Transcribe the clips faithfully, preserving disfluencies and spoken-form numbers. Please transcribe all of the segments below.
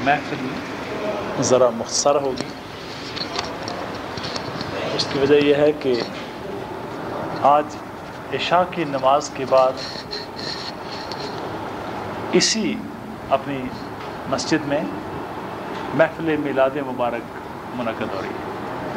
محفل ذرا مختصر ہوگی. اس کی وجہ یہ ہے کہ آج عشاء کی نماز کے بعد اسی اپنی مسجد میں محفل میلاد مبارک منعقد ہو رہی ہے.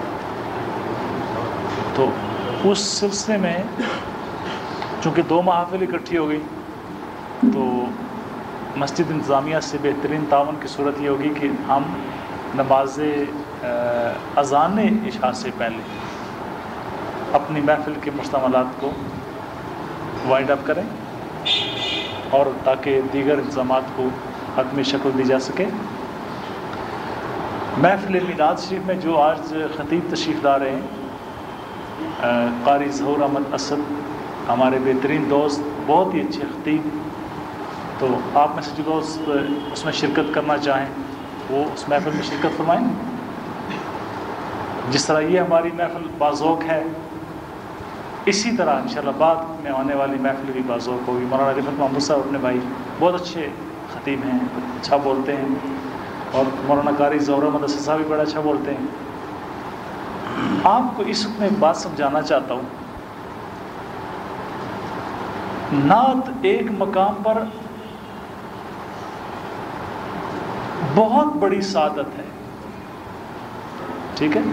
تو اس سلسلے میں چونکہ دو محافل اکٹھی ہو گئی تو مسجد انتظامیہ سے بہترین تعاون کی صورت یہ ہوگی کہ ہم نماز اذان عشاء سے پہلے اپنی محفل کے مشتملات کو وائنڈ اپ کریں اور تاکہ دیگر انتظامات کو حتمی شکل دی جا سکے. محفل میلاد شریف میں جو آج خطیب تشریف لا رہے ہیں قاری ظہور احمد اسد، ہمارے بہترین دوست، بہت ہی اچھے خطیب، تو آپ میں سے جو دوست اس میں شرکت کرنا چاہیں وہ اس محفل میں شرکت فرمائیں. جس طرح یہ ہماری محفل باذوق ہے اسی طرح انشاءاللہ بعد میں آنے والی محفل بھی باذوق ہوگی. مولانا رفعت محمود صاحب اپنے بھائی بہت اچھے خطیب ہیں، اچھا بولتے ہیں، اور مولانا قاری ظہور احمد اسد صاحب بھی بڑا اچھا بولتے ہیں. آپ کو اس وقت میں بات سمجھانا چاہتا ہوں، نعت ایک مقام پر بہت بڑی سعادت ہے، ٹھیک ہے،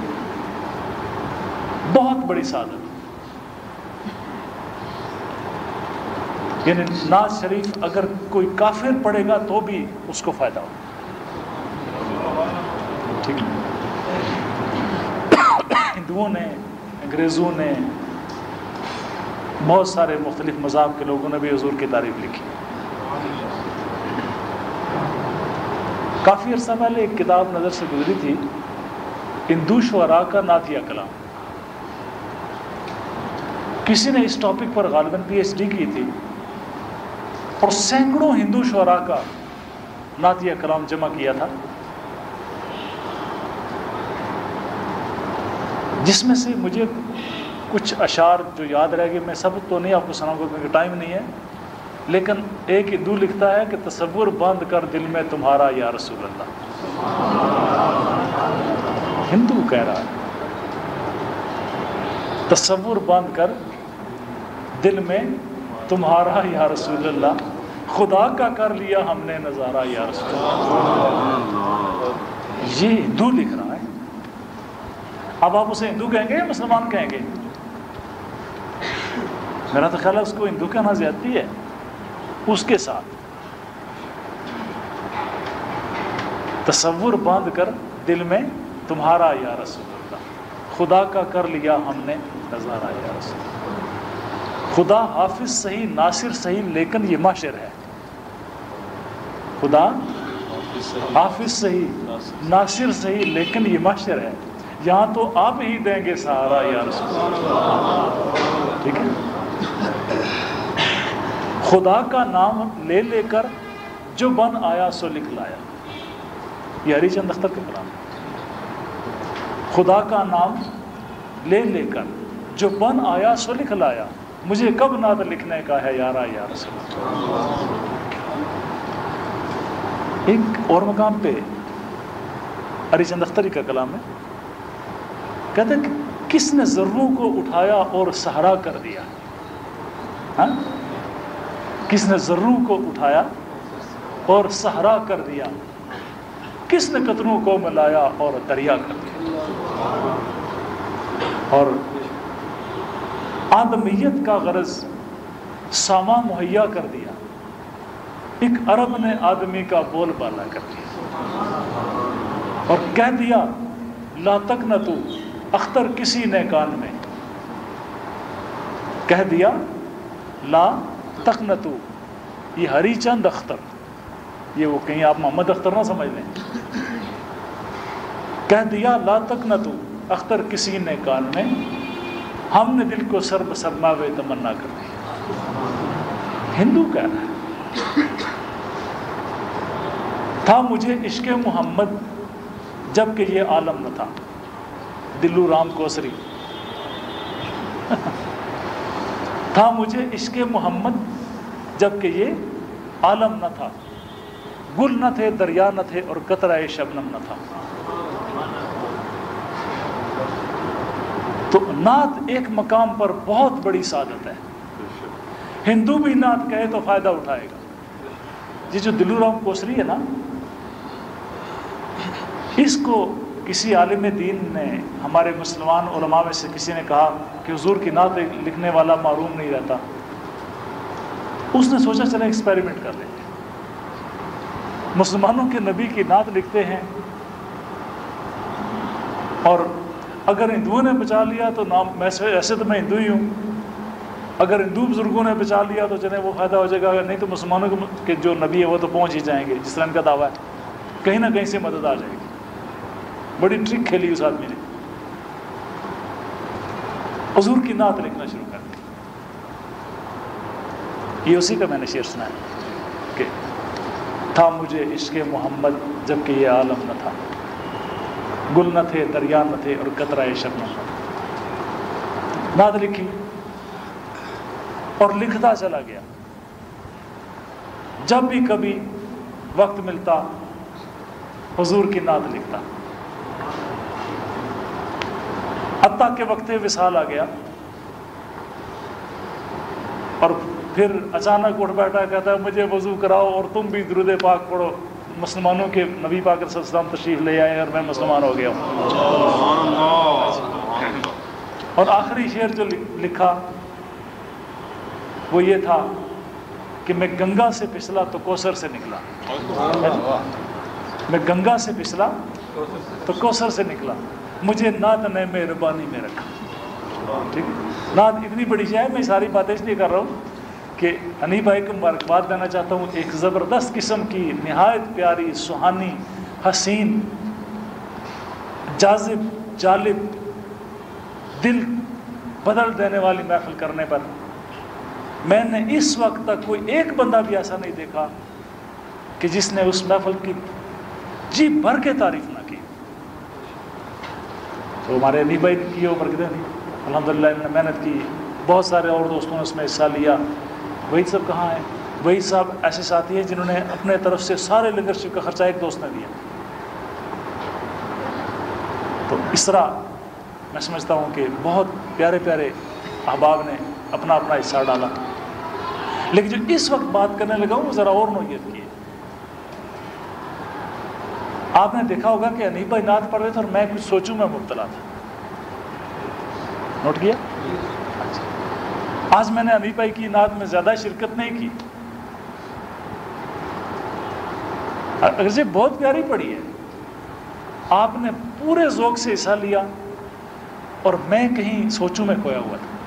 بہت بڑی سعادت. یعنی نعت شریف اگر کوئی کافر پڑھے گا تو بھی اس کو فائدہ ہو، ٹھیک ہے. ہندوؤں نے، انگریزوں نے، بہت سارے مختلف مذاہب کے لوگوں نے بھی حضور کی تعریف لکھی. کافی عرصہ پہلے ایک کتاب نظر سے گزری تھی، ہندو شعراء کا نعتیہ کلام. کسی نے اس ٹاپک پر غالباً پی ایچ ڈی کی تھی اور سینکڑوں ہندو شعراء کا نعتیہ کلام جمع کیا تھا، جس میں سے مجھے کچھ اشعار جو یاد رہ گئے. میں سب تو نہیں آپ کو سناؤں گا کیونکہ ٹائم نہیں ہے، لیکن ایک ہندو لکھتا ہے کہ تصور باندھ کر دل میں تمہارا یا رسول اللہ. ہندو کہہ رہا ہے تصور باندھ کر دل میں تمہارا یا رسول اللہ، خدا کا کر لیا ہم نے نظارہ یا رسول اللہ. یہ ہندو لکھ رہا ہے. اب آپ اسے ہندو کہیں گے یا مسلمان کہیں گے؟ میرا تو خیال ہے اس کو ہندو کہنا زیادتی ہے. اس کے ساتھ تصور باندھ کر دل میں تمہارا یا رسول اللہ، خدا کا کر لیا ہم نے نظارہ یا رسول اللہ. خدا حافظ صحیح، ناصر صحیح، لیکن یہ معاشر ہے. خدا حافظ صحیح، ناصر صحیح، لیکن یہ معاشر ہے. یہاں تو آپ ہی دیں گے سہارا یا رسول اللہ، ٹھیک ہے. خدا کا نام لے لے کر جو بن آیا سو لکھ لایا، یہ ہری چند اختر کا کلام. خدا کا نام لے لے کر جو بن آیا سو لکھ لایا، مجھے کب نعت لکھنے کا ہے یارا یا رسول اللہ. ایک اور مقام پہ ہری چند اختری کا کلام ہے، کہتے ہیں کہ کس نے ذروں کو اٹھایا اور سہرا کر دیا. ہاں، کس نے ذروں کو اٹھایا اور سہرا کر دیا، کس نے قطروں کو ملایا اور دریا کر دیا. اور آدمیت کا غرض ساما مہیا کر دیا، ایک عرب نے آدمی کا بول بالا کر دیا اور کہہ دیا لا تقنطوا، اختر کسی نے کان میں کہہ دیا لا تقنطوا. یہ ہری چند اختر، یہ وہ کہیں آپ محمد اختر نہ سمجھ لیں. کہہ دیا لا تقنطوا، اختر کسی نے کان میں، ہم نے دل کو سر بسرماوے تمنا کر دیا. ہندو کہہ رہا ہے تھا مجھے عشق محمد جب کہ یہ عالم نہ تھا. دلو رام کوسری تھا مجھے عشق محمد جب کہ یہ عالم نہ تھا. گل نہ تھے، دریا نہ تھے اور قطرہ شبنم نہ تھا۔ تو نعت ایک مقام پر بہت بڑی سعادت ہے۔ ہندو بھی نعت کہے تو فائدہ اٹھائے گا۔ یہ جو دلو رام کوسری ہے نا، اس کو کسی عالم دین نے، ہمارے مسلمان علماء میں سے کسی نے کہا کہ حضور کی نعت لکھنے والا معروم نہیں رہتا۔ اس نے سوچا چلے ایکسپیریمنٹ کر لیں، مسلمانوں کے نبی کی نعت لکھتے ہیں، اور اگر ہندوؤں نے بچا لیا تو نام، ایسے تو میں ہندو ہی ہوں، اگر ہندو بزرگوں نے بچا لیا تو چلیں وہ فائدہ ہو جائے گا، اگر نہیں تو مسلمانوں کے جو نبی ہے وہ تو پہنچ ہی جائیں گے، جس طرح ان کا دعویٰ ہے، کہیں نہ کہیں سے مدد آ جائے گی۔ بڑی ٹرک کھیلی اس آدمی نے، حضور کی نعت لکھنا شروع کر دی۔ یہ اسی کا میں نے شعر سنا ہے کہ تھا مجھے عشق محمد جب کہ یہ عالم نہ تھا، گل نہ تھے، دریا نہ تھے اور قطرہ شبنم نہ تھا۔ نعت لکھی اور لکھتا چلا گیا، جب بھی کبھی وقت ملتا حضور کی نعت لکھتا، حتیٰ کہ وقت وصال آ گیا اور پھر اچانک اٹھ بیٹھا، کہتا ہے مجھے وضو کراؤ اور تم بھی درود پاک پڑھو، مسلمانوں کے نبی پاک صلی اللہ علیہ وسلم تشریف لے آئے اور میں مسلمان ہو گیا ہوں۔ اور آخری شعر جو لکھا وہ یہ تھا کہ میں گنگا سے پھسلا تو کوثر سے نکلا، میں گنگا سے پھسلا تو کوثر سے نکلا، مجھے نعت نے مہربانی میں رکھا۔ ٹھیک، نعت اتنی بڑی شے ہے، میں ساری باتیں اس لیے کر رہا ہوں کہ حنیف بھائی کو مبارکباد دینا چاہتا ہوں، ایک زبردست قسم کی نہایت پیاری، سہانی، حسین، جاذب، جالب، دل بدل دینے والی محفل کرنے پر میں نے اس وقت تک کوئی ایک بندہ بھی ایسا نہیں دیکھا کہ جس نے اس محفل کی جی بھر کے تعریف نہ کی۔ تو ہمارے حنیف بھائی کی وہ برکتیں تھیں، الحمدللہ انہوں نے محنت کی، بہت سارے اور دوستوں نے اس میں حصہ لیا۔ وحید صاحب کہاں ہیں؟ وحید صاحب ایسے ساتھی ہیں جنہوں نے اپنے طرف سے سارے لیڈرشپ کا خرچہ ایک دوست نے دیا۔ تو اس طرح میں سمجھتا ہوں کہ بہت پیارے پیارے احباب نے اپنا اپنا حصہ ڈالا، لیکن جو اس وقت بات کرنے لگا ہوں وہ ذرا اور نوعیت کی ہے۔ آپ نے دیکھا ہوگا کہ حنیف بھائی نعت پڑھ رہے تھے اور میں کچھ سوچوں میں مبتلا تھا، نوٹ کیا؟ آج میں نے حنیف بھائی کی نعت میں زیادہ شرکت نہیں کی، اگرچہ بہت پیاری پڑھی ہے، آپ نے پورے ذوق سے حصہ لیا اور میں کہیں سوچوں میں کھویا ہوا تھا۔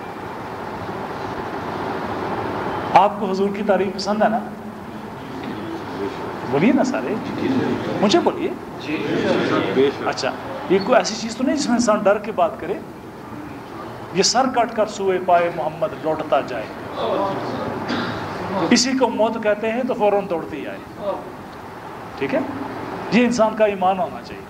آپ کو حضور کی تعریف پسند ہے نا؟ بولیے نا سارے، مجھے بولیے۔ اچھا، یہ کوئی ایسی چیز تو نہیں جس میں انسان ڈر کے بات کرے؟ یہ سر کٹ کر سوئے پائے محمد لوٹتا جائے، اسی کو موت کہتے ہیں تو فوراً دوڑتی آئے۔ ٹھیک ہے، یہ انسان کا ایمان ہونا چاہیے۔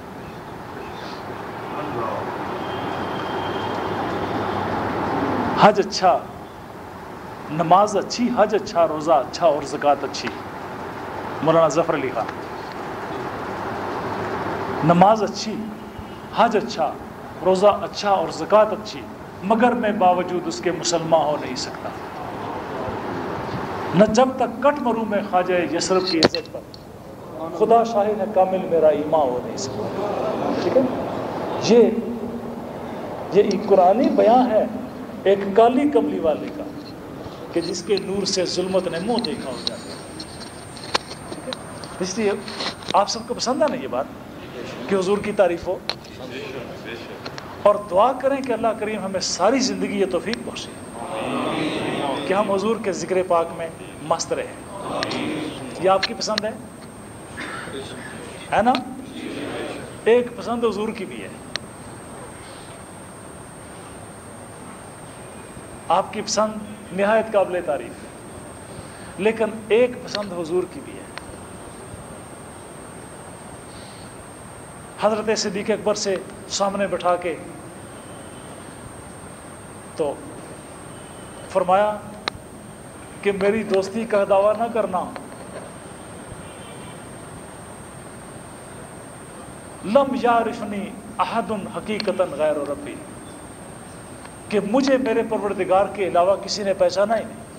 حج اچھا، نماز اچھی، حج اچھا، روزہ اچھا اور زکوٰۃ اچھی۔ مولانا ظفر علی خان۔ نماز اچھی، حج اچھا، روزہ اچھا اور زکوٰۃ اچھی، مگر میں باوجود اس کے مسلمان ہو نہیں سکتا، نہ جب تک کٹ مروں میں خواجہ یثرب کی عزت پر، خدا شاہد ہے کامل میرا ایمان ہو نہیں سکتا۔ ٹھیک ہے، یہ یہ ایک قرآنی بیان ہے ایک کالی کملی والے کا کہ جس کے نور سے ظلمت نے منہ دیکھا ہو جاتا ہے۔ ٹھیک ہے، اس لیے آپ سب کو پسند ہے نا یہ بات کہ حضور کی تعریف ہو، اور دعا کریں کہ اللہ کریم ہمیں ساری زندگی یہ توفیق بخشے کہ ہم حضور کے ذکر پاک میں مست رہیں۔ یہ آپ کی پسند ہے ہے نا؟ ایک پسند حضور کی بھی ہے، آپ کی پسند نہایت قابل تعریف ہے، لیکن ایک پسند حضور کی بھی ہے۔ حضرت صدیق اکبر سے سامنے بٹھا کے تو فرمایا کہ میری دوستی کا دعویٰ نہ کرنا، لم یعرفنی احد حقیقتاً غیر ربی، کہ مجھے میرے پروردگار کے علاوہ کسی نے پہچانا ہی نہیں،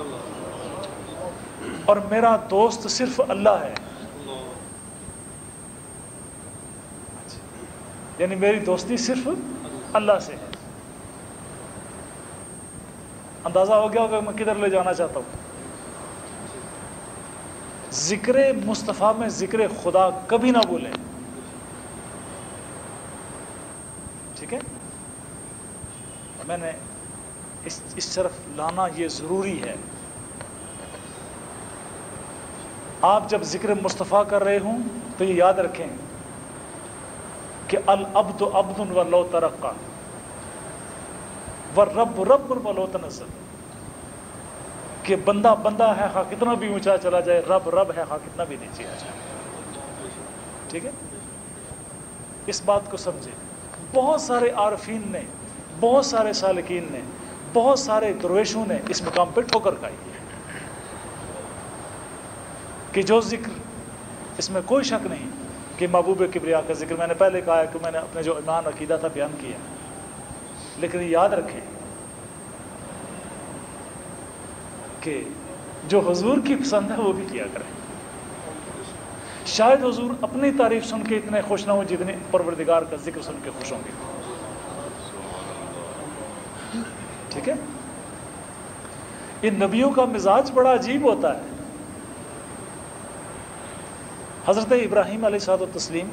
اور میرا دوست صرف اللہ ہے. یعنی میری دوستی صرف اللہ سے ہے. اندازہ ہو گیا ہوگا میں کدھر لے جانا چاہتا ہوں. ذکر مصطفیٰ میں ذکر خدا کبھی نہ بھولیں. ٹھیک ہے، میں نے اس اس طرف لانا یہ ضروری ہے. آپ جب ذکر مصطفیٰ کر رہے ہوں تو یہ یاد رکھیں کہ العبد عبد ولو ترقى والرب رب ولو تنزل، کہ بندہ بندہ ہے خواہ کتنا بھی اونچا چلا جائے، رب رب ہے خواہ کتنا بھی نیچے آ جائے. ٹھیک ہے، اس بات کو سمجھے. بہت سارے عارفین نے، بہت سارے سالکین نے، بہت سارے درویشوں نے اس مقام پہ ٹھوکر کھائی ہے کہ جو ذکر، اس میں کوئی شک نہیں کہ محبوب کبریا کا ذکر، میں نے پہلے کہا ہے کہ میں نے اپنے جو ایمان عقیدہ تھا بیان کیا، لیکن یاد رکھیں کہ جو حضور کی پسند ہے وہ بھی کیا کریں. شاید حضور اپنی تعریف سن کے اتنے خوش نہ ہوں جتنے پروردگار کا ذکر سن کے خوش ہوں گے. ٹھیک ہے، ان نبیوں کا مزاج بڑا عجیب ہوتا ہے. حضرت ابراہیم علیہ الصلوۃ والتسلیم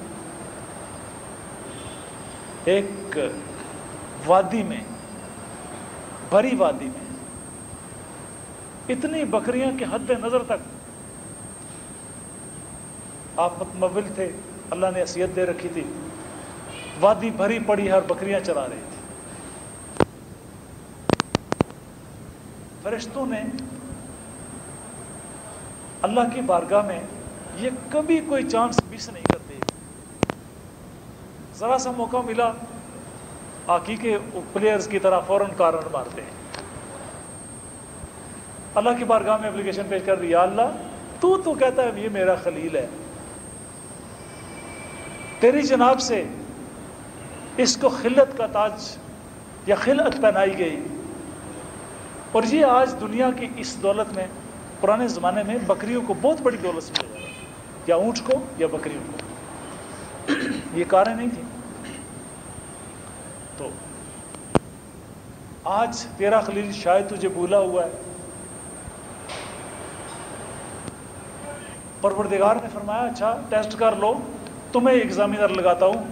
ایک وادی میں، بھری وادی میں، اتنی بکریاں کہ حد نظر تک آپ متمول تھے، اللہ نے حیثیت دے رکھی تھی، وادی بھری پڑی ہے اور بکریاں چلا رہی تھی. فرشتوں نے اللہ کی بارگاہ میں یہ کبھی کوئی چانس مس نہیں کرتے. ذرا سا موقع ملا ہاکی کے پلیئرز کی طرح فوراً کارن مارتے ہیں. اللہ کی بارگاہ میں اپلیکیشن پیش کر دی، یا اللہ تو تو کہتا ہے یہ میرا خلیل ہے، تیری جناب سے اس کو خلت کا تاج یا خلعت پہنائی گئی، اور یہ آج دنیا کی اس دولت میں، پرانے زمانے میں بکریوں کو بہت بڑی دولت سمجھا جاتا ہے، یا اونٹ کو یا بکریوں کو، یہ کاریں نہیں تھیں. تو آج تیرا خلیل شاید تجھے بھولا ہوا ہے. پروردگار نے فرمایا اچھا ٹیسٹ کر لو، تمہیں ایگزامینر لگاتا ہوں،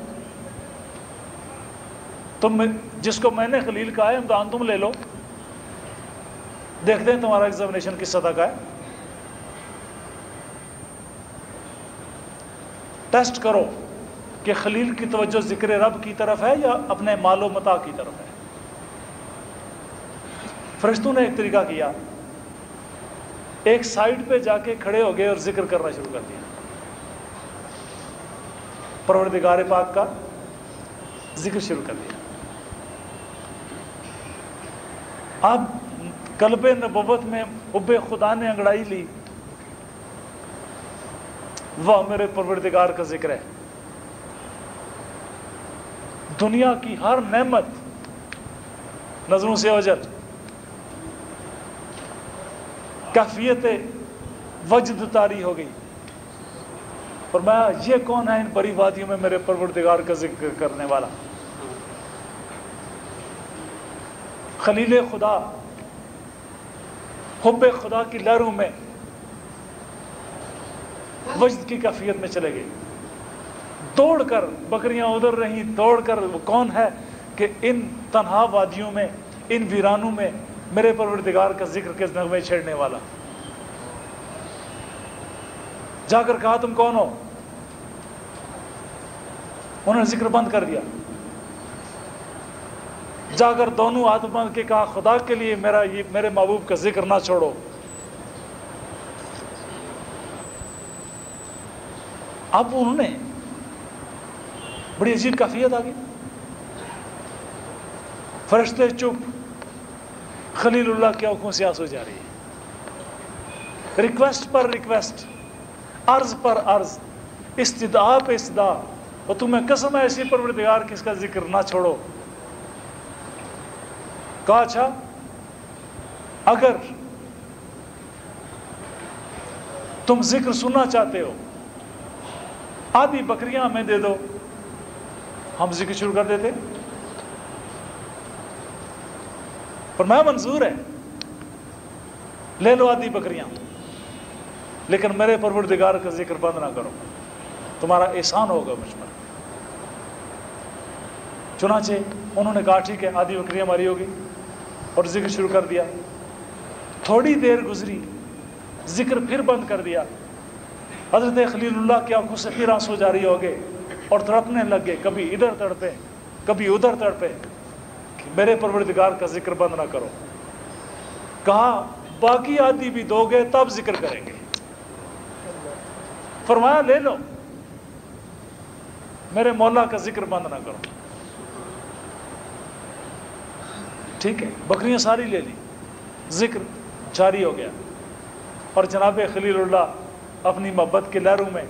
تم جس کو میں نے خلیل کہا ہے امتحان تم لے لو، دیکھتے ہیں تمہارا ایگزامینیشن کس سطح کا ہے. ٹیسٹ کرو کہ خلیل کی توجہ ذکر رب کی طرف ہے یا اپنے مال و متاع کی طرف ہے. فرشتوں نے ایک طریقہ کیا، ایک سائڈ پہ جا کے کھڑے ہو گئے اور ذکر کرنا شروع کر دیا پروردگار پاک کا، ذکر شروع کر دیا. اب قلب نبوت میں حب خدا نے انگڑائی لی، وہ میرے پروردگار کا ذکر ہے. دنیا کی ہر نعمت نظروں سے اوجل، کیفیت وجد طاری ہو گئی. فرمایا یہ کون ہے ان بڑی وادیوں میں میرے پروردگار کا ذکر کرنے والا؟ خلیل خدا حب خدا کی لہروں میں وجد کی کیفیت میں چلے گئے. دوڑ کر بکریاں ادھر رہیں، دوڑ کر وہ کون ہے کہ ان تنہا وادیوں میں، ان ویرانوں میں میرے پروردگار کا ذکر کے نغمے چھیڑنے والا. جا کر کہا تم کون ہو؟ انہوں نے ذکر بند کر دیا. جا کر دونوں ہاتھ باندھ کے کہا خدا کے لیے میرا یہ میرے محبوب کا ذکر نہ چھوڑو. اب انہوں نے بڑی عجیب کیفیت آ گئی. فرشتے چپ، خلیل اللہ کی آنکھوں سے آنسو جا رہی ہے. ریکویسٹ پر ریکویسٹ، عرض پر عرض، استدعا پہ استدعا، اور تمہیں قسم ہے ایسی پروردگار کی اس کا ذکر نہ چھوڑو. کہا اچھا اگر تم ذکر سننا چاہتے ہو آدھی بکریاں ہمیں دے دو, ہم ذکر شروع کر دیتے. فرمایا منظور ہے, لے لو آدھی بکریاں, لیکن میرے پروردگار کا ذکر بند نہ کرو, تمہارا احسان ہوگا مجھ پر. چنانچہ انہوں نے کہا ٹھیک ہے آدھی بکریاں ہماری ہوگی, اور ذکر شروع کر دیا. تھوڑی دیر گزری, ذکر پھر بند کر دیا. حضرت خلیل اللہ کی آنکھوں سے پھر آنسو جاری ہو گئے اور تڑپنے لگ گئے, کبھی ادھر تڑپے کبھی ادھر تڑپے کہ میرے پروردگار کا ذکر بند نہ کرو. کہا باقی آدھی بھی دو گے تب ذکر کریں گے. فرمایا لے لو, میرے مولا کا ذکر بند نہ کرو. ٹھیک ہے, بکریاں ساری لے لی, ذکر جاری ہو گیا. اور جناب خلیل اللہ اپنی محبت کے لہروں میں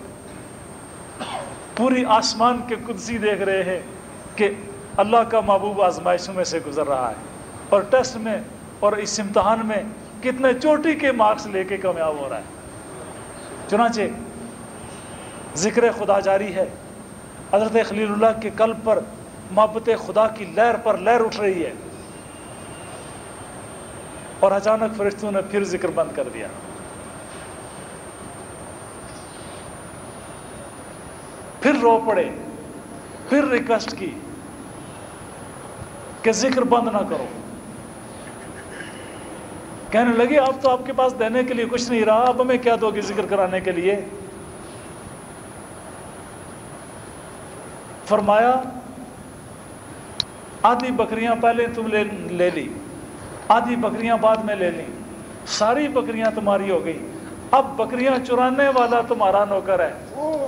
پوری آسمان کے قدسی دیکھ رہے ہیں کہ اللہ کا محبوب آزمائشوں میں سے گزر رہا ہے, اور ٹیسٹ میں اور اس امتحان میں کتنے چوٹی کے مارکس لے کے کامیاب ہو رہا ہے. چنانچہ ذکر خدا جاری ہے. حضرت خلیل اللہ کے قلب پر محبت خدا کی لہر پر لہر اٹھ رہی ہے, اور اچانک فرشتوں نے پھر ذکر بند کر دیا. پھر رو پڑے, پھر ریکویسٹ کی کہ ذکر بند نہ کرو. کہنے لگے اب تو آپ کے پاس دینے کے لیے کچھ نہیں رہا, اب ہمیں کیا دو گے ذکر کرانے کے لیے. فرمایا آدھی بکریاں پہلے تم لے لے لی, آدھی بکریاں بعد میں لے لیں, ساری بکریاں تمہاری ہو گئی. اب بکریاں چرانے والا تمہارا نوکر ہے,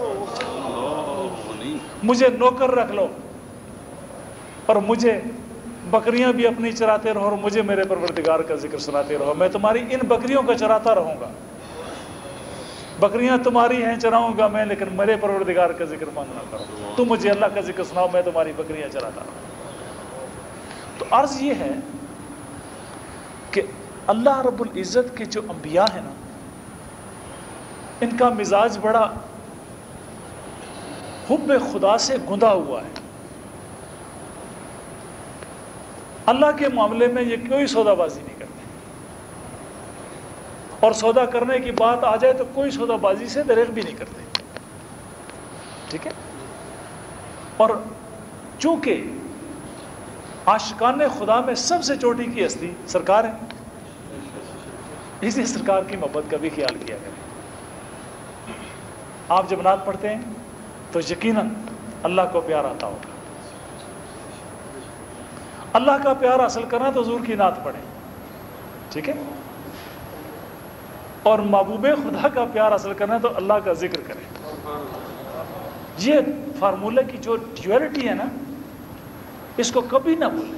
مجھے نوکر رکھ لو اور مجھے بکریاں بھی اپنی چراتے رہو اور مجھے میرے پروردگار کا ذکر سناتے رہو. میں تمہاری ان بکریوں کا چراتا رہوں گا, بکریاں تمہاری ہیں چراؤں گا میں, لیکن میرے پروردگار کا ذکر بند نہ کرو. تم مجھے اللہ کا ذکر سناؤ, میں تمہاری بکریاں چراتا رہوں. تو عرض یہ ہے کہ اللہ رب العزت کے جو انبیاء ہیں نا, ان کا مزاج بڑا حب خدا سے گندا ہوا ہے. اللہ کے معاملے میں یہ کوئی سودا بازی نہیں کرتے, اور سودا کرنے کی بات آ جائے تو کوئی سودا بازی سے دریغ بھی نہیں کرتے. ٹھیک ہے, اور چونکہ عاشقان خدا میں سب سے چوٹی کی ہستی سرکار ہے, اسی سرکار کی محبت کا بھی خیال کیا کریں. آپ جب نعت پڑھتے ہیں تو یقیناً اللہ کو پیار آتا ہوگا. اللہ کا پیار حاصل کرنا تو حضور کی نعت پڑھیں, ٹھیک ہے, اور محبوب خدا کا پیار حاصل کرنا تو اللہ کا ذکر کریں. یہ فارمولہ کی جو ڈیویلٹی ہے نا, اس کو کبھی نہ بھولیں.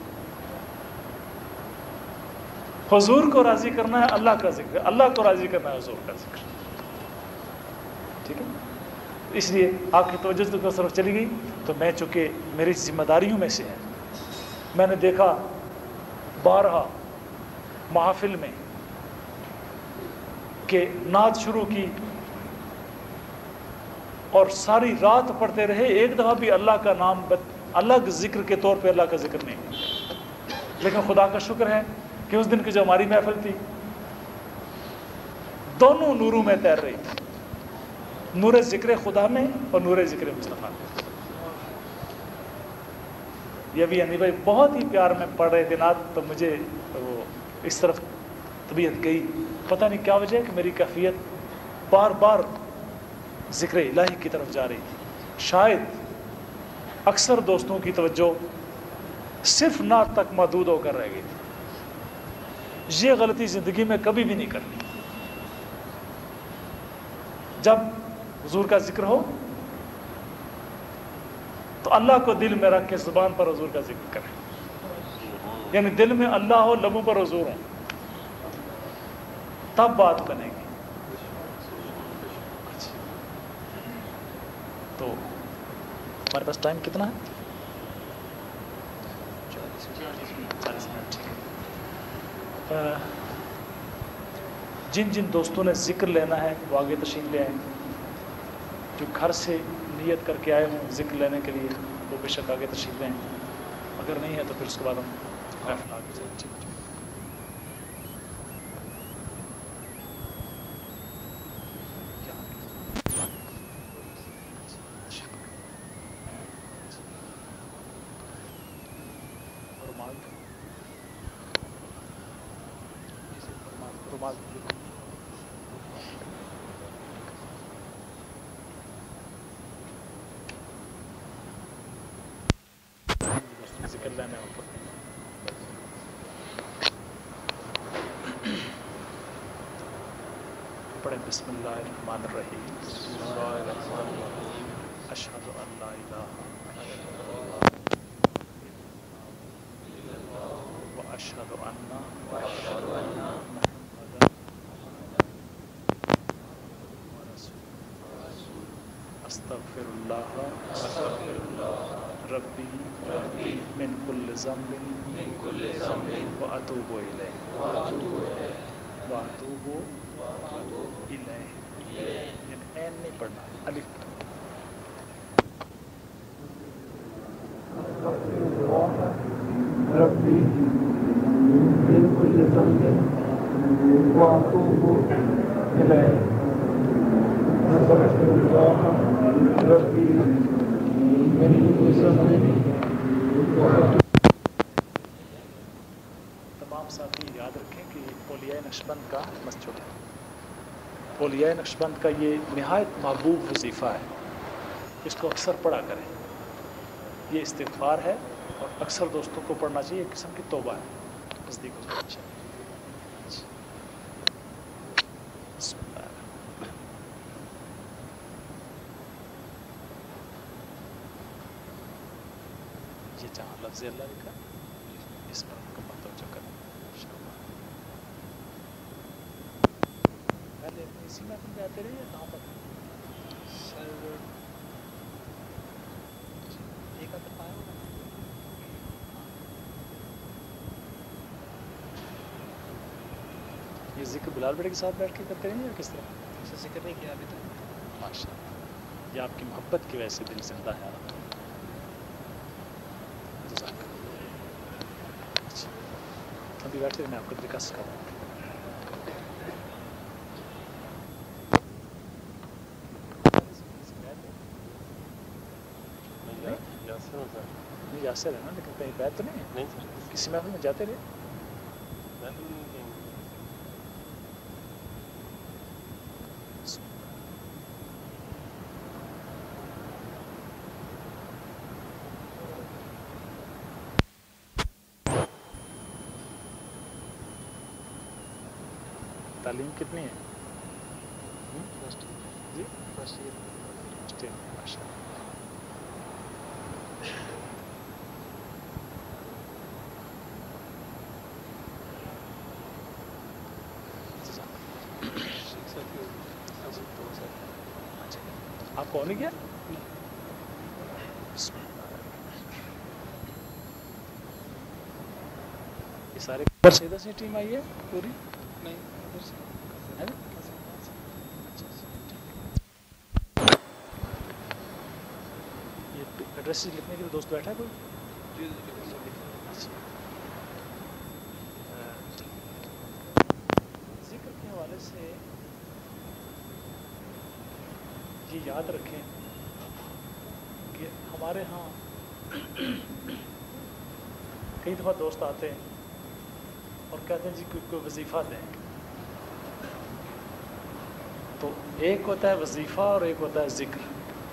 حضور کو راضی کرنا ہے اللہ کا ذکر, اللہ کو راضی کرنا ہے حضور کا ذکر. ٹھیک ہے, اس لیے آپ کی توجہ کی طرف چلی گئی تو میں چونکہ میری ذمہ داریوں میں سے ہے, میں نے دیکھا بارہا محافل میں کہ نعت شروع کی اور ساری رات پڑھتے رہے, ایک دفعہ بھی اللہ کا نام الگ ذکر کے طور پہ اللہ کا ذکر نہیں. لیکن خدا کا شکر ہے کہ اس دن کی جو ہماری محفل تھی دونوں نوروں میں تیر رہی تھی, نور ذکر خدا میں اور نور ذکر مصطفیٰ میں. یہ بھی انی بھائی بہت ہی پیار میں پڑھ رہے تھے نعت, تو مجھے وہ اس طرف طبیعت گئی, پتہ نہیں کیا وجہ ہے کہ میری کیفیت بار بار ذکر الہی کی طرف جا رہی تھی. شاید اکثر دوستوں کی توجہ صرف نعت تک محدود ہو کر رہ گئی تھی. یہ غلطی زندگی میں کبھی بھی نہیں کرنی. جب حضور کا ذکر ہو تو اللہ کو دل میں رکھ کے زبان پر حضور کا ذکر کریں, یعنی دل میں اللہ ہو, لبوں پر حضور ہوں, تب بات بنے گی. تو ہمارے پاس ٹائم کتنا ہے؟ چالیس منٹ. ٹھیک ہے. جن جن دوستوں نے ذکر لینا ہے وہ آگے تشریف لے آئیں. جو گھر سے نیت کر کے آئے ہوں ذکر لینے کے لیے وہ بے شک آگے تشریف لیں. اگر نہیں ہے تو پھر اس کے بعد ہم محفل آگے چلیں. ٹھیک ہے. ذکر لینے اوپر پڑھیں. بسم اللہ الرحمن الرحیم. اشہد ان لا الہ و اشہد ان استغفر اللہ ربی من کل ذنب و اتوب الیہ و اتوب الیہ. یعنی این نہیں پڑھنا, الف پڑھنا. ربی من کل ذنب و اتوب الیہ. استغفر اللہ ربی من کل ذنب و اتوب. تمام ساتھی یاد رکھیں کہ اولیاء نقشبند کا مسجد ہے. اولیاء نقشبند کا یہ نہایت محبوب وظیفہ ہے. اس کو اکثر پڑھا کریں. یہ استغفار ہے اور اکثر دوستوں کو پڑھنا چاہیے. ایک قسم کی توبہ ہے. نزدیک ہو جانا چاہیے. یہ جہاں لفظ اللہ لکھا اس پر مکمل توجہ کریں. پہلے اسی میں اپنے آتے رہے یا کہاں پر سر ایک آدھا پایا ہوگا. یہ ذکر بلال بیٹے کے ساتھ بیٹھ کے کرتے رہے یا کس طرح؟ اسے ذکر نہیں کیا ابھی تک. ماشاء اللہ. یہ آپ کی محبت کی وجہ سے دل زندہ ہے. اچھا ابھی بیٹھے میں آپ کو طریقہ سکھاؤں. نہیں یاسر ہے نا, لیکن کہیں بیت تو نہیں ہے. کسی محفل میں جاتے رہے. تعلیم کتنی ہے؟ جی فرسٹ ایئر. ماشاء اللہ. آپ کون ہی کیا یہ سارے ادھر سے ٹیم آئی ہے پوری نہیں. یہ ایڈریس لکھنے کے لیے دوست بیٹھا ہے کوئی؟ ذکر کے حوالے سے یہ یاد رکھیں کہ ہمارے ہاں کئی دفعہ دوست آتے ہیں اور کہتے ہیں جی کوئی کوئی وظیفہ دیں. تو ایک ہوتا ہے وظیفہ اور ایک ہوتا ہے ذکر.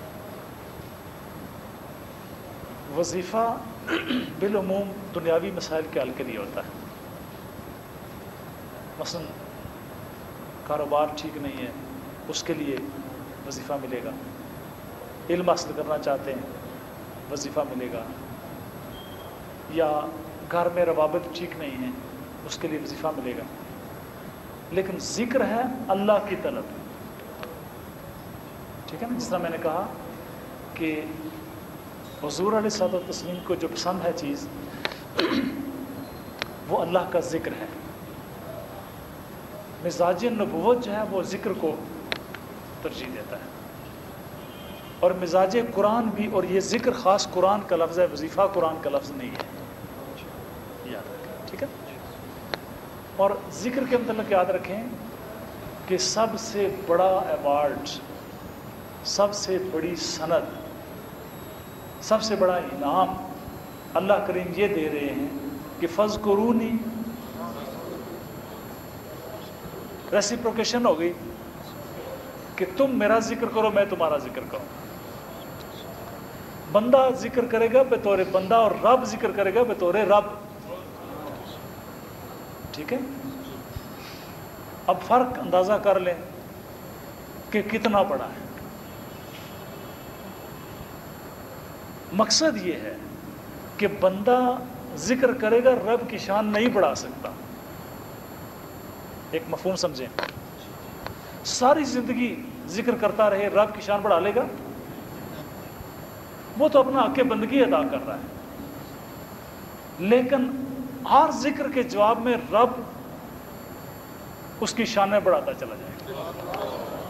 وظیفہ بالعموم دنیاوی مسائل کے حل کے لیے ہوتا ہے. مثلا کاروبار ٹھیک نہیں ہے اس کے لیے وظیفہ ملے گا. علم حاصل کرنا چاہتے ہیں وظیفہ ملے گا. یا گھر میں روابط ٹھیک نہیں ہیں اس کے لیے وظیفہ ملے گا. لیکن ذکر ہے اللہ کی طلب. ٹھیک ہے نا, جس طرح میں نے کہا کہ حضور علیہ الصلوۃ والتسلیم کو جو پسند ہے چیز وہ اللہ کا ذکر ہے. مزاج نبوت جو ہے وہ ذکر کو ترجیح دیتا ہے، اور مزاج قرآن بھی، اور یہ ذکر خاص قرآن کا لفظ ہے، وظیفہ قرآن کا لفظ نہیں ہے، یاد رکھیں. ٹھیک ہے. اور ذکر کے متعلق یاد رکھیں کہ سب سے بڑا ایوارڈ، سب سے بڑی سند، سب سے بڑا انعام اللہ کریم یہ دے رہے ہیں کہ فذکرونی، ریسیپروکیشن ہو گئی کہ تم میرا ذکر کرو میں تمہارا ذکر کروں. بندہ ذکر کرے گا بطور بندہ اور رب ذکر کرے گا بطور رب. ٹھیک ہے. اب فرق اندازہ کر لیں کہ کتنا بڑا ہے. مقصد یہ ہے کہ بندہ ذکر کرے گا رب کی شان نہیں بڑھا سکتا. ایک مفہوم سمجھیں. ساری زندگی ذکر کرتا رہے رب کی شان بڑھا لے گا؟ وہ تو اپنا حق بندگی ادا کر رہا ہے، لیکن ہر ذکر کے جواب میں رب اس کی شانیں بڑھاتا چلا جائے گا.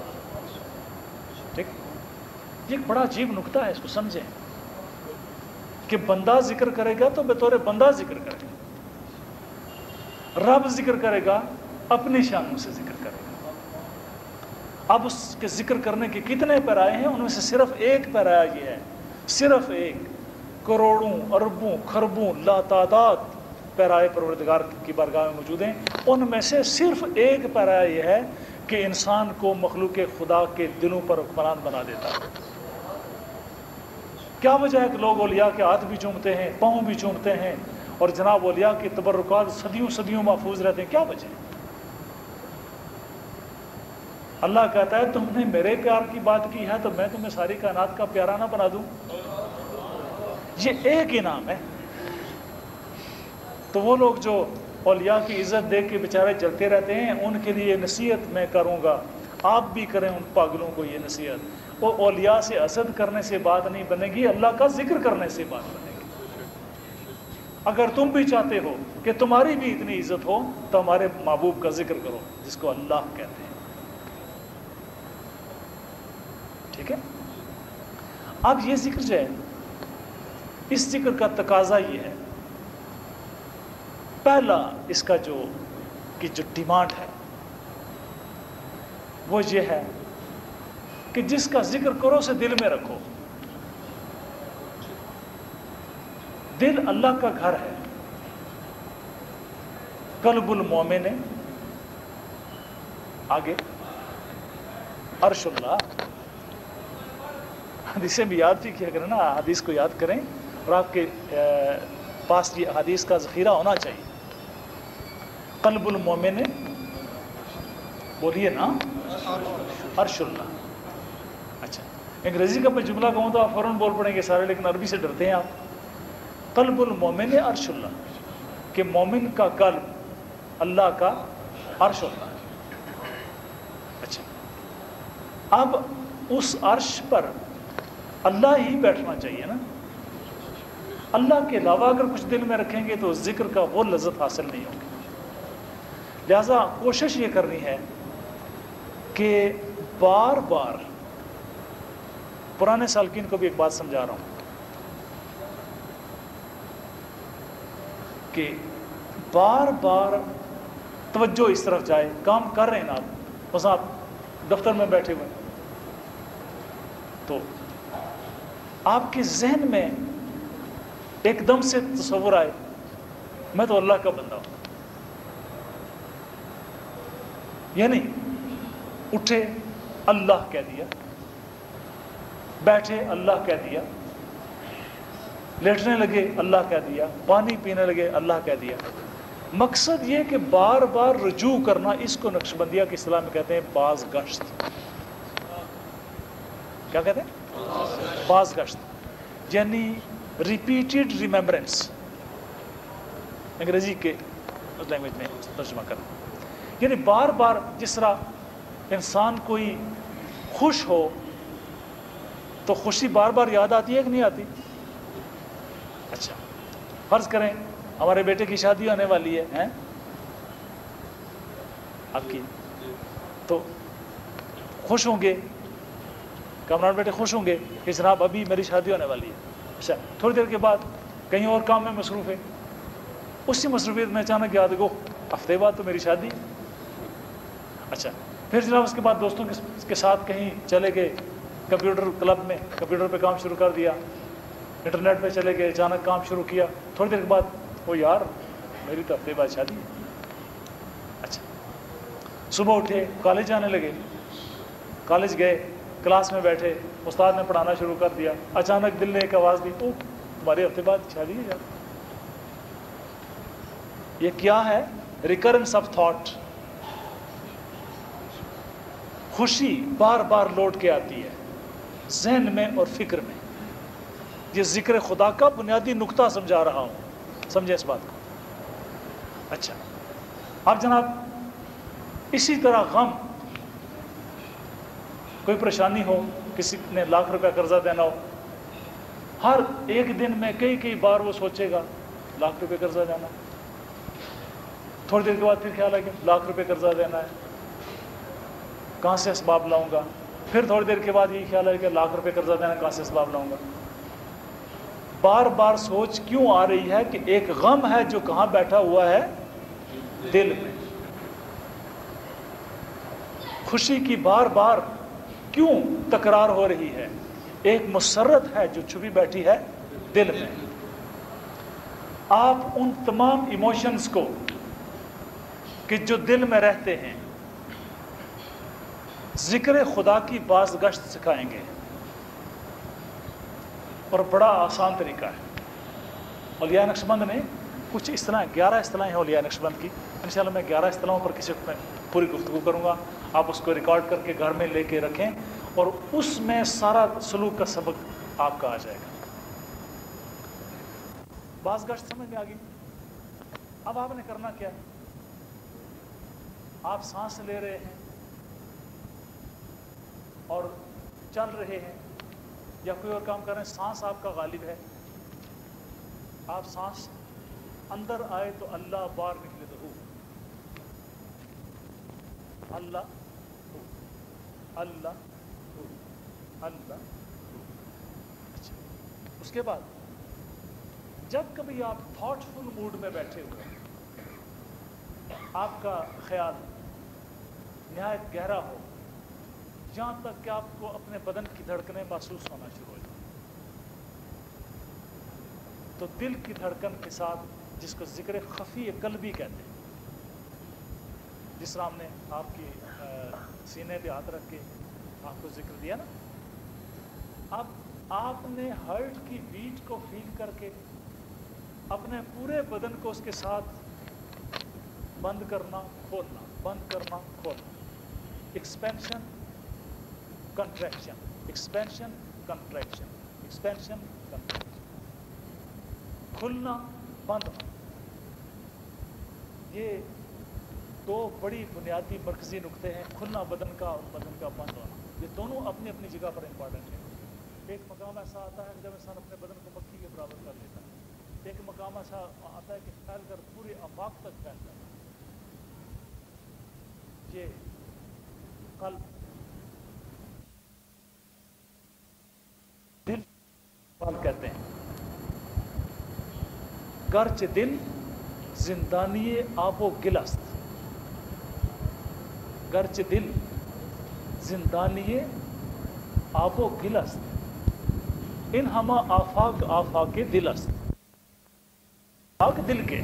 ٹھیک. یہ ایک بڑا عجیب نکتہ ہے، اس کو سمجھیں کہ بندہ ذکر کرے گا تو بطور بندہ ذکر کرے گا، رب ذکر کرے گا اپنی شانوں سے ذکر کرے گا. اب اس کے ذکر کرنے کے کتنے پیرائے ہیں؟ ان میں سے صرف ایک پیرایا یہ ہے، صرف ایک، کروڑوں اربوں خربوں لاتعداد پیرائے پروردگار کی بارگاہ میں موجود ہیں، ان میں سے صرف ایک پیرایا یہ ہے کہ انسان کو مخلوق خدا کے دلوں پر حکمران بنا دیتا ہے. کیا وجہ ہے کہ لوگ اولیاء کے ہاتھ بھی چومتے ہیں، پاؤں بھی چومتے ہیں، اور جناب اولیاء کے تبرکات صدیوں صدیوں محفوظ رہتے ہیں؟ کیا وجہ ہے؟ اللہ کہتا ہے تم نے میرے پیار کی بات کی ہے تو میں تمہیں ساری کائنات کا پیارا نہ بنا دوں؟ یہ ایک انعام ہے. تو وہ لوگ جو اولیاء کی عزت دیکھ کے بیچارے جلتے رہتے ہیں، ان کے لیے نصیحت میں کروں گا، آپ بھی کریں ان پاگلوں کو یہ نصیحت. وہ اولیاء سے حسد کرنے سے بات نہیں بنے گی، اللہ کا ذکر کرنے سے بات بنے گی. اگر تم بھی چاہتے ہو کہ تمہاری بھی اتنی عزت ہو تو ہمارے محبوب کا ذکر کرو جس کو اللہ کہتے ہیں. ٹھیک ہے. اب یہ ذکر جو ہے، اس ذکر کا تقاضا یہ ہے، پہلا اس کا جو کہ جو ڈیمانڈ ہے وہ یہ ہے کہ جس کا ذکر کرو اسے دل میں رکھو. دل اللہ کا گھر ہے. قلب المومن آگے عرش اللہ. حدیثیں بھی یاد بھی کیا کریں نا، حدیث کو یاد کریں، اور آپ کے پاس یہ حدیث کا ذخیرہ ہونا چاہیے. قلب المومن بولیے نا، عرش اللہ. اچھا، انگریزی کا میں جملہ کہوں تو آپ فوراً بول پڑیں گے سارے، لیکن عربی سے ڈرتے ہیں آپ. قلب المومن عرش اللہ، کہ مومن کا قلب اللہ کا عرش اللہ. اچھا، اب اس عرش پر اللہ ہی بیٹھنا چاہیے نا. اللہ کے علاوہ اگر کچھ دل میں رکھیں گے تو ذکر کا وہ لذت حاصل نہیں ہوگی. لہذا کوشش یہ کرنی ہے کہ بار بار، پرانے سالکین کو بھی ایک بات سمجھا رہا ہوں کہ بار بار توجہ اس طرف جائے. کام کر رہے ہیں نا آپ، بس آپ دفتر میں بیٹھے ہوئے تو آپ کے ذہن میں ایک دم سے تصور آئے میں تو اللہ کا بندہ ہوں. یعنی اٹھے اللہ کہہ دیا، بیٹھے اللہ کہہ دیا، لیٹنے لگے اللہ کہہ دیا، پانی پینے لگے اللہ کہہ دیا. مقصد یہ کہ بار بار رجوع کرنا، اس کو نقش بندیہ کی اصطلاح میں کہتے ہیں باز گشت. کیا کہتے ہیں؟ باز گشت، یعنی ریپیٹڈ ریممبرنس، انگریزی کے لینگویج میں ترجمہ کرنا. یعنی بار بار، جس طرح انسان کوئی خوش ہو تو خوشی بار بار یاد آتی ہے کہ نہیں آتی؟ اچھا فرض کریں ہمارے بیٹے کی شادی ہونے والی ہے ہیں آپ کی، تو خوش ہوں گے کامران بیٹے، خوش ہوں گے کہ جناب ابھی میری شادی ہونے والی ہے. اچھا تھوڑی دیر کے بعد کہیں اور کام میں مصروف ہے، اسی مصروفیت میں اچانک یاد گو ہفتے بعد تو میری شادی. اچھا پھر جناب اس کے بعد دوستوں کے ساتھ کہیں چلے گئے، کمپیوٹر کلب میں کمپیوٹر پہ کام شروع کر دیا، انٹرنیٹ پہ چلے گئے، اچانک کام شروع کیا، تھوڑی دیر کے بعد وہ یار میری تو ہفتے بعد شادی ہے. اچھا صبح اٹھے کالج جانے لگے، کالج گئے، کلاس میں بیٹھے، استاد نے پڑھانا شروع کر دیا، اچانک دل نے ایک آواز دی، او تمہارے ہفتے بعد شادی ہے یار. یہ کیا ہے؟ Recurrence of thought. خوشی بار بار لوٹ کے آتی ہے ذہن میں اور فکر میں. یہ ذکر خدا کا بنیادی نقطہ سمجھا رہا ہوں، سمجھیں اس بات کو. اچھا اب جناب اسی طرح غم، کوئی پریشانی ہو، کسی نے لاکھ روپے قرضہ دینا ہو، ہر ایک دن میں کئی کئی بار وہ سوچے گا لاکھ روپے قرضہ دینا، تھوڑی دیر کے بعد پھر خیال ہے کہ لاکھ روپے قرضہ دینا ہے، کہاں سے اسباب لاؤں گا، پھر تھوڑی دیر کے بعد یہی خیال ہے کہ لاکھ روپے قرضہ دینا، کہاں سے اسباب لاؤں گا. بار بار سوچ کیوں آ رہی ہے کہ ایک غم ہے جو کہاں بیٹھا ہوا ہے؟ دل میں. خوشی کی بار بار کیوں تکرار ہو رہی ہے؟ ایک مسرت ہے جو چھپی بیٹھی ہے دل میں. آپ ان تمام ایموشنز کو کہ جو دل میں رہتے ہیں ذکر خدا کی بازگشت سکھائیں گے، اور بڑا آسان طریقہ ہے. اولیاء نقشبند نے کچھ اس طرح گیارہ اصطلاحیں ہیں اولیاء نقشبند کی. انشاءاللہ میں گیارہ اصطلاحوں پر کسی میں پوری گفتگو کروں گا، آپ اس کو ریکارڈ کر کے گھر میں لے کے رکھیں، اور اس میں سارا سلوک کا سبق آپ کا آ جائے گا. بازگشت سمجھ میں آ گئی. اب آپ نے کرنا کیا؟ آپ سانس لے رہے ہیں اور چل رہے ہیں یا کوئی اور کام کر رہے ہیں، سانس آپ کا غالب ہے. آپ سانس اندر آئے تو اللہ، باہر نکلے تو ہو، اللہ ہو، اللہ ہو، اللہ ہو. اچھا اس کے بعد جب کبھی آپ تھاٹ فل موڈ میں بیٹھے ہوئے، آپ کا خیال نہایت گہرا ہو، جہاں تک کہ آپ کو اپنے بدن کی دھڑکنیں محسوس ہونا شروع ہو جائیں، تو دل کی دھڑکن کے ساتھ، جس کو ذکر خفی قلبی کہتے ہیں، جس طرح ہم نے آپ کی سینے پہ ہاتھ رکھ کے آپ کو ذکر دیا نا، اب آپ نے ہارٹ کی بیٹ کو فیل کر کے اپنے پورے بدن کو اس کے ساتھ بند کرنا کھولنا، بند کرنا کھولنا، expansion contraction, expansion contraction, expansion contraction, کھلنا بند ہونا. یہ دو بڑی بنیادی مرکزی نقطے ہیں، کھلنا بدن کا اور بدن کا بند ہونا. یہ دونوں اپنی اپنی جگہ پر امپورٹنٹ ہیں. ایک مقام ایسا آتا ہے جب انسان اپنے بدن کو مکھی کے برابر کر لیتا ہے، ایک مقام ایسا آتا ہے کہ پھیل کر پورے آفاق تک پھیل جاتا ہے. یہ قلب، دل کہتے ہیں. گرچہ دل زندانی آب و گل است، گرچہ دل زندانی آب و گل است، ان ہما آفاق آفاق دل است. آفاق دل کے،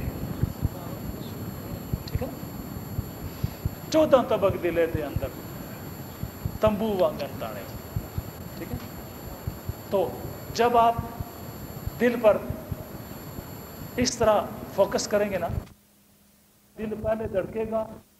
ٹھیک ہے نا؟ چودہ طبق دلے دے اندر تمبو وانگن تانے. ٹھیک ہے، تو جب آپ دل پر اس طرح فوکس کریں گے نا، دل پہلے دھڑکے گا،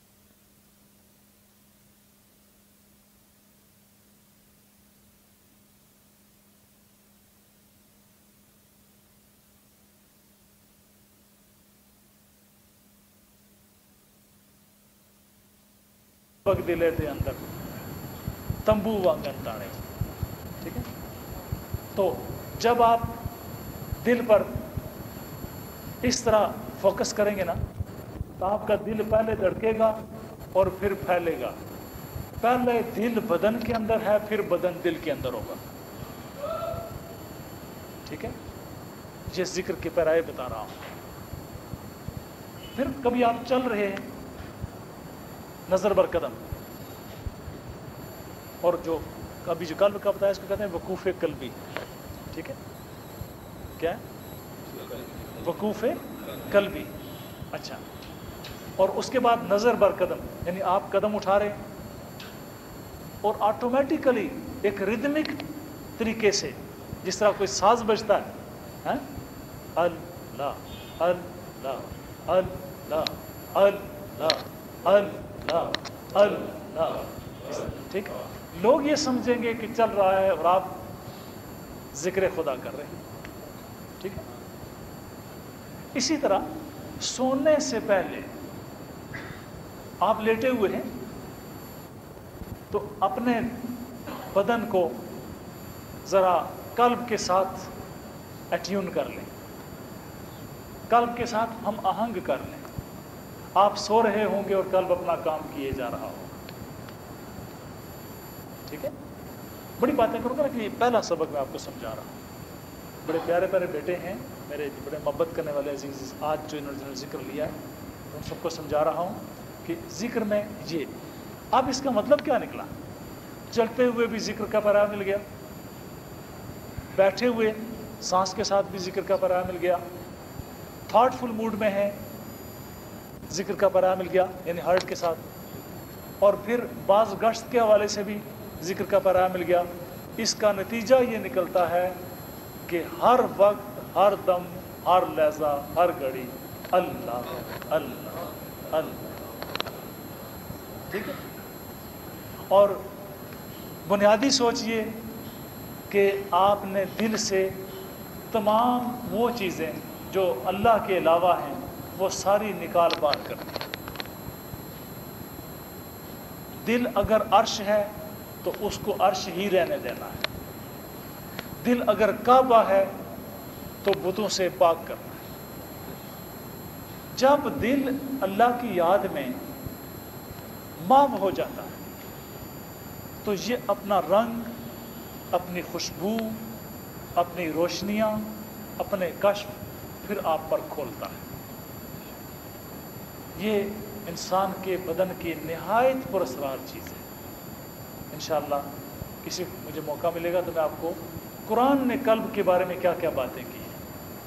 پگ دلے دے اندر تمبو وانگن تانے. ٹھیک ہے، تو جب آپ دل پر اس طرح فوکس کریں گے نا تو آپ کا دل پہلے دھڑکے گا اور پھر پھیلے گا. پہلے دل بدن کے اندر ہے، پھر بدن دل کے اندر ہوگا. ٹھیک ہے، یہ ذکر کے پیرائے بتا رہا ہوں. پھر کبھی آپ چل رہے ہیں نظر بر قدم، اور جو ابھی جو قلب کا بتایا اس کو کہتے ہیں وقوف قلبی. ٹھیک ہے، کیا ہے؟ وقوف قلبی. اچھا، اور اس کے بعد نظر بر قدم، یعنی آپ قدم اٹھا رہے ہیں اور آٹومیٹیکلی ایک ریدمک طریقے سے جس طرح کوئی ساز بجتا ہے، اللہ اللہ اللہ اللہ اللہ اللہ. ٹھیک ہے، لوگ یہ سمجھیں گے کہ چل رہا ہے اور آپ ذکر خدا کر رہے ہیں. ٹھیک ہے، اسی طرح سونے سے پہلے آپ لیٹے ہوئے ہیں تو اپنے بدن کو ذرا قلب کے ساتھ اٹیون کر لیں، قلب کے ساتھ ہم آہنگ کر لیں. آپ سو رہے ہوں گے اور قلب اپنا کام کیے جا رہا ہوگا. ٹھیک ہے، بڑی باتیں کروں گا نا کہ یہ پہلا سبق میں آپ کو سمجھا رہا ہوں. بڑے پیارے پیارے بیٹے ہیں میرے، بڑے محبت کرنے والے عزیز، آج جو انہوں نے ذکر لیا ہے ان سب کو سمجھا رہا ہوں کہ ذکر میں یہ. اب اس کا مطلب کیا نکلا؟ چلتے ہوئے بھی ذکر کا پیرا مل گیا، بیٹھے ہوئے سانس کے ساتھ بھی ذکر کا پیرا مل گیا، تھاٹ فل موڈ میں ہے ذکر کا پیرا مل گیا یعنی ہارٹ کے ساتھ، اور پھر بعض گشت کے حوالے سے بھی ذکر کا پیرا مل گیا. اس کا نتیجہ یہ نکلتا ہے کہ ہر وقت، ہر دم، ہر لحظہ، ہر گھڑی اللہ اللہ اللہ. ٹھیک ہے، اور بنیادی سوچ یہ کہ آپ نے دل سے تمام وہ چیزیں جو اللہ کے علاوہ ہیں وہ ساری نکال بار کر دی. دل اگر عرش ہے تو اس کو عرش ہی رہنے دینا ہے. دل اگر کعبہ ہے تو بتوں سے پاک کرنا ہے. جب دل اللہ کی یاد میں محو ہو جاتا ہے تو یہ اپنا رنگ، اپنی خوشبو، اپنی روشنیاں، اپنے کشف پھر آپ پر کھولتا ہے. یہ انسان کے بدن کی نہایت پراسرار چیز ہے. انشاءاللہ کسی مجھے موقع ملے گا تو میں آپ کو قرآن نے قلب کے بارے میں کیا کیا باتیں کی ہیں،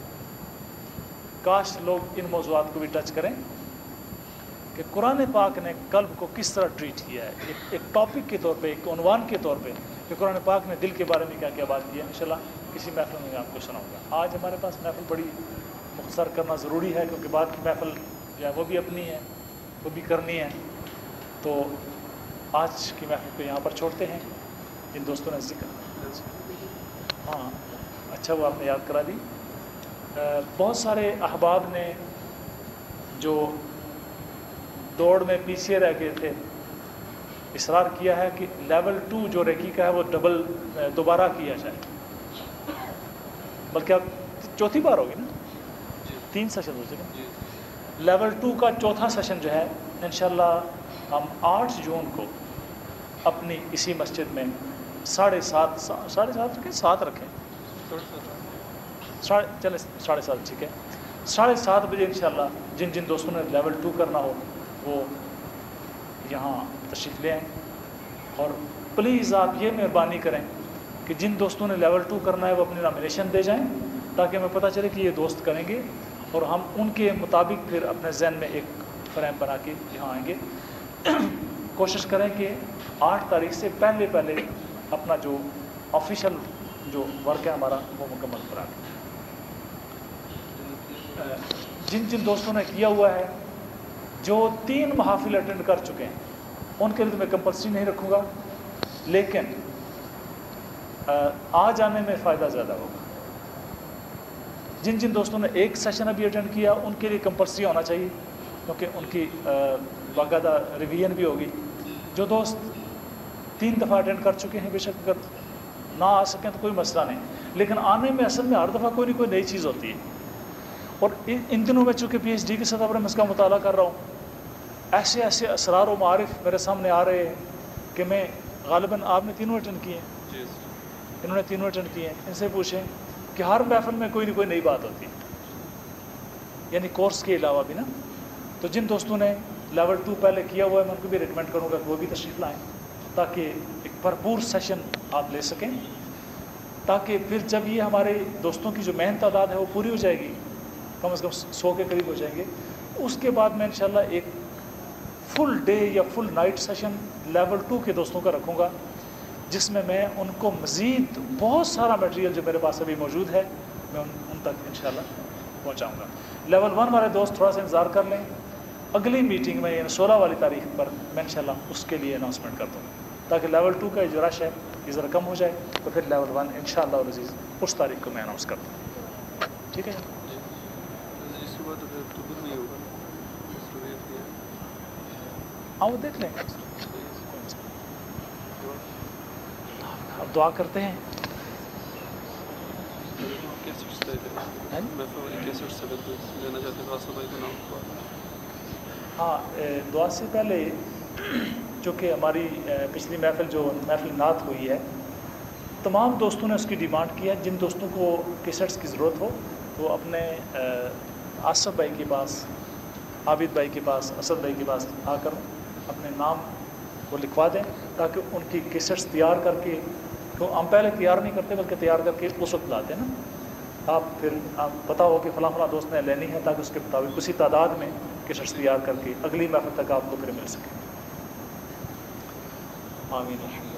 کاش لوگ ان موضوعات کو بھی ٹچ کریں کہ قرآن پاک نے قلب کو کس طرح ٹریٹ کیا ہے، ایک ایک ٹاپک کے طور پہ، ایک عنوان کے طور پہ کہ قرآن پاک نے دل کے بارے میں کیا کیا بات کی ہے. انشاءاللہ کسی محفل میں میں آپ کو سناؤں گا. آج ہمارے پاس محفل بڑی مختصر کرنا ضروری ہے کیونکہ بعد کی محفل جو ہے وہ بھی اپنی ہے، وہ بھی کرنی ہے. تو آج کی محفل کو یہاں پر چھوڑتے ہیں. جن دوستوں نے ذکر، ہاں اچھا وہ آپ نے یاد کرا دی. بہت سارے احباب نے جو دوڑ میں پیچھے رہ گئے تھے اصرار کیا ہے کہ لیول ٹو جو ریکی کا ہے وہ ڈبل دوبارہ کیا جائے، بلکہ اب چوتھی بار ہوگی نا، تین سیشن ہو چکے. لیول ٹو کا چوتھا سیشن جو ہے انشاءاللہ ہم آٹھ جون کو اپنی اسی مسجد میں ساڑھے سات ساڑھے سات رکھیں سات رکھیں ساڑھے چلے ساڑھے سات ٹھیک ہے، ساڑھے سات بجے انشاءاللہ جن جن دوستوں نے لیول ٹو کرنا ہو وہ یہاں تشریف لے آئیں. اور پلیز آپ یہ مہربانی کریں کہ جن دوستوں نے لیول ٹو کرنا ہے وہ اپنی نامینیشن دے جائیں تاکہ ہمیں پتہ چلے کہ یہ دوست کریں گے اور ہم ان کے مطابق پھر اپنے ذہن میں ایک فریم بنا کے یہاں آئیں گے. کوشش کریں کہ آٹھ تاریخ سے پہلے پہلے اپنا جو آفیشیل جو ورک ہے ہمارا وہ مکمل کرا دیں. جن جن دوستوں نے کیا ہوا ہے، جو تین محافل اٹینڈ کر چکے ہیں ان کے لیے تو میں کمپلسری نہیں رکھوں گا، لیکن آ جانے میں فائدہ زیادہ ہوگا. جن جن دوستوں نے ایک سیشن ابھی اٹینڈ کیا ان کے لیے کمپلسری ہونا چاہیے کیونکہ ان کی باقاعدہ ریویژن بھی ہوگی. جو دوست تین دفعہ اٹینڈ کر چکے ہیں بے شک اگر نہ آ سکیں تو کوئی مسئلہ نہیں، لیکن آنے میں اصل میں ہر دفعہ کوئی نہ کوئی نئی چیز ہوتی ہے اور ان دنوں میں چونکہ پی ایچ ڈی کی سطح پر میں اس کا مطالعہ کر رہا ہوں، ایسے ایسے اسرار و معارف میرے سامنے آ رہے ہیں کہ میں غالباً آپ نے تینوں اٹینڈ کیے ہیں، انہوں نے تینوں اٹینڈ کیے ہیں، ان سے پوچھیں کہ ہر محفل میں کوئی نہ کوئی نئی بات ہوتی ہے، یعنی کورس کے علاوہ بھی نا. تو جن دوستوں نے لیول ٹو پہلے کیا ہوا ہے میں ان کو بھی ریکمینڈ کروں گا کہ وہ بھی تشریف لائیں تاکہ ایک بھرپور سیشن آپ لے سکیں، تاکہ پھر جب یہ ہمارے دوستوں کی جو مین تعداد ہے وہ پوری ہو جائے گی، کم از کم سو کے قریب ہو جائیں گے، اس کے بعد میں انشاءاللہ ایک فل ڈے یا full night session level two کے دوستوں کا رکھوں گا، جس میں میں ان کو مزید بہت سارا میٹیریل جو میرے پاس ابھی موجود ہے میں ان ان تک انشاءاللہ پہنچاؤں گا. لیول ون والے دوست تھوڑا سا انتظار کر لیں، اگلی میٹنگ میں یعنی سولہ والی تاریخ پر میں انشاءاللہ اس کے لیے اناؤنسمنٹ کر دوں گا تاکہ لیول ٹو کا جو رش ہے یہ ذرا کم ہو جائے، تو پھر لیول ون انشاءاللہ العزیز اس تاریخ کو میں اناؤنس کر دوں. ٹھیک ہے ہاں وہ دیکھ لیں، اب دعا کرتے ہیں. ہاں دعا سے پہلے چونکہ ہماری پچھلی محفل جو محفل نعت ہوئی ہے تمام دوستوں نے اس کی ڈیمانڈ کی ہے، جن دوستوں کو کیسٹس کی ضرورت ہو وہ اپنے آصف بھائی کے پاس، عابد بھائی کے پاس، اسد بھائی کے پاس آ کر اپنے نام وہ لکھوا دیں تاکہ ان کی کیسٹس تیار کر کے، تو ہم پہلے تیار نہیں کرتے بلکہ تیار کر کے اس وقت لاتے ہیں نا، آپ پھر آپ پتہ ہو کہ فلاں فلاں دوست نے لینی ہے تاکہ اس کے مطابق اسی تعداد میں کیسٹس تیار کر کے اگلی محفل تک آپ کو پھر مل سکے. آمین.